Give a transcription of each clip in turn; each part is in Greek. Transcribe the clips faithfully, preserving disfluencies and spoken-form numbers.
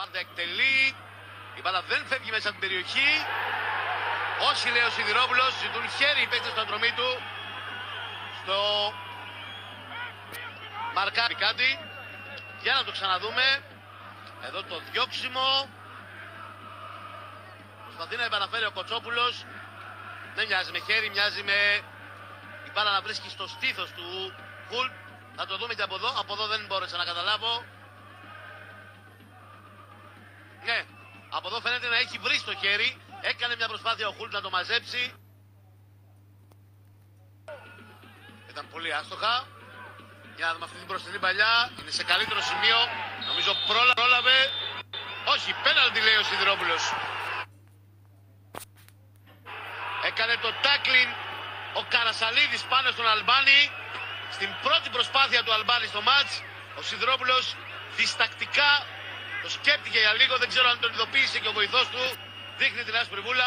Βάρντα εκτελεί. Η μπάλα δεν φεύγει μέσα από την περιοχή. Όσοι λέει ο Σιδηρόπουλος, ζητούν χέρι οι παίκτες του αντρωμή του. Στο μαρκάρι κάτι. Για να το ξαναδούμε. Εδώ το διώξιμο. Προσπαθεί να επαναφέρει ο Κοτσόπουλος. Δεν μοιάζει με χέρι, μοιάζει με η μπάλα να βρίσκει στο στήθος του Χουλ. Θα το δούμε και από εδώ. Από εδώ δεν μπόρεσα να καταλάβω. Ναι, από εδώ φαίνεται να έχει βρει στο χέρι. Έκανε μια προσπάθεια ο Χουλ να το μαζέψει. Ήταν πολύ άστοχα. Για να δούμε αυτή την μπροστινή παλιά. Είναι σε καλύτερο σημείο. Νομίζω πρόλα, πρόλαβε. Όχι, πέναλτι λέει ο Σιδηρόπουλος. Έκανε το τάκλιν ο Καρασαλίδης πάνω στον Αλμπάνη. Στην πρώτη προσπάθεια του Αλμπάνη στο μάτς, ο Σιδηρόπουλος διστακτικά το σκέπτηκε για λίγο. Δεν ξέρω αν τον ειδοποίησε και ο βοηθός του. Δείχνει την άσπρη βούλα.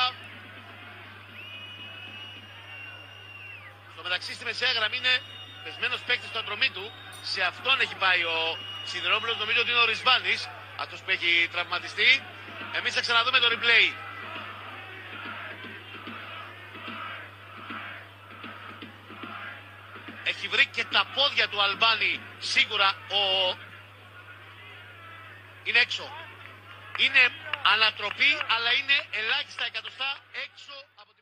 Στο μεταξύ στη μεσαία γραμμή είναι πεσμένος παίκτης στο αντρωμή του. Σε αυτόν έχει πάει ο Σιδηρόπουλος. Νομίζω ότι είναι ο Ρισβάνης, αυτός που έχει τραυματιστεί. Εμείς θα ξαναδούμε το replay. Έχει βρει και τα πόδια του Αλμπάνη. Σίγουρα ο... είναι έξω. Είναι ανατροπή, αλλά είναι ελάχιστα εκατοστά έξω από